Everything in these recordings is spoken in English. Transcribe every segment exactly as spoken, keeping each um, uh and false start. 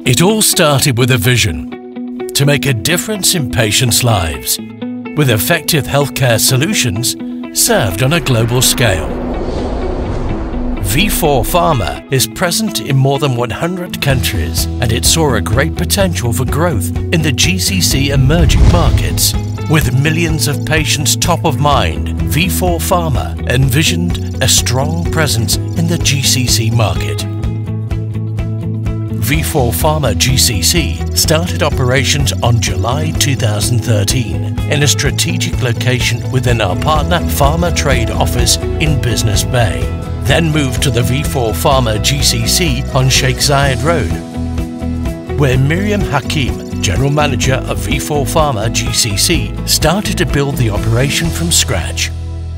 It all started with a vision to make a difference in patients' lives with effective healthcare solutions served on a global scale. Vifor Pharma is present in more than one hundred countries, and it saw a great potential for growth in the G C C emerging markets. With millions of patients top of mind, Vifor Pharma envisioned a strong presence in the G C C market. Vifor Pharma G C C started operations on July two thousand thirteen in a strategic location within our partner Pharma Trade office in Business Bay, then moved to the Vifor Pharma G C C on Sheikh Zayed Road, where Miriam Hakim, General Manager of Vifor Pharma G C C, started to build the operation from scratch.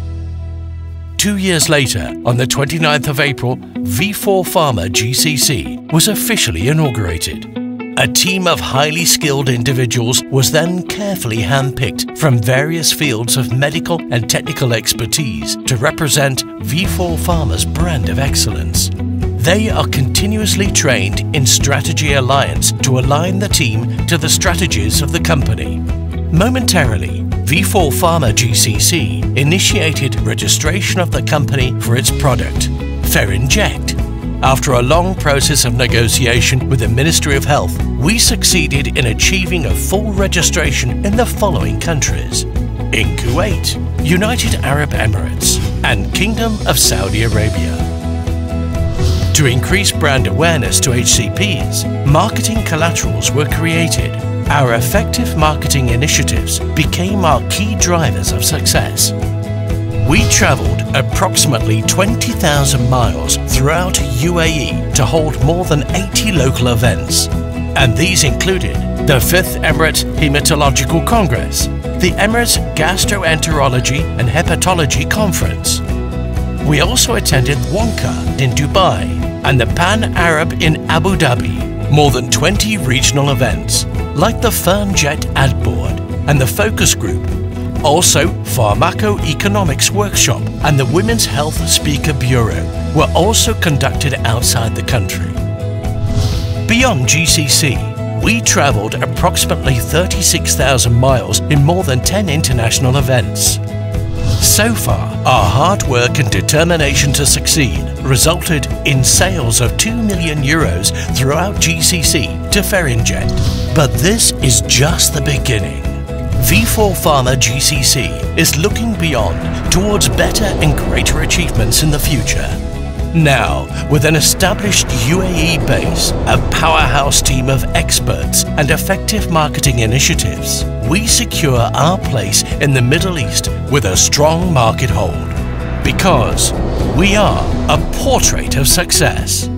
Two years later, on the twenty-ninth of April, Vifor Pharma G C C was officially inaugurated. A team of highly skilled individuals was then carefully handpicked from various fields of medical and technical expertise to represent Vifor Pharma's brand of excellence. They are continuously trained in strategy alliance to align the team to the strategies of the company. Momentarily, Vifor Pharma G C C initiated registration of the company for its product, Ferinject. After a long process of negotiation with the Ministry of Health, we succeeded in achieving a full registration in the following countries: in Kuwait, United Arab Emirates, and Kingdom of Saudi Arabia. To increase brand awareness to H C Ps, marketing collaterals were created. Our effective marketing initiatives became our key drivers of success. We travelled approximately twenty thousand miles throughout U A E to hold more than eighty local events, and these included the fifth Emirates Hematological Congress, the Emirates Gastroenterology and Hepatology Conference. We also attended WONCA in Dubai and the Pan Arab in Abu Dhabi. More than twenty regional events, like the Fernjet Ad Board and the Focus Group, also Pharmacoeconomics Workshop and the Women's Health Speaker Bureau were also conducted outside the country. Beyond G C C, we travelled approximately thirty-six thousand miles in more than ten international events. So far, our hard work and determination to succeed resulted in sales of two million euros throughout G C C to Ferinject. But this is just the beginning. Vifor Pharma G C C is looking beyond towards better and greater achievements in the future. Now, with an established U A E base, a powerhouse team of experts and effective marketing initiatives, we secure our place in the Middle East with a strong market hold. Because we are a portrait of success.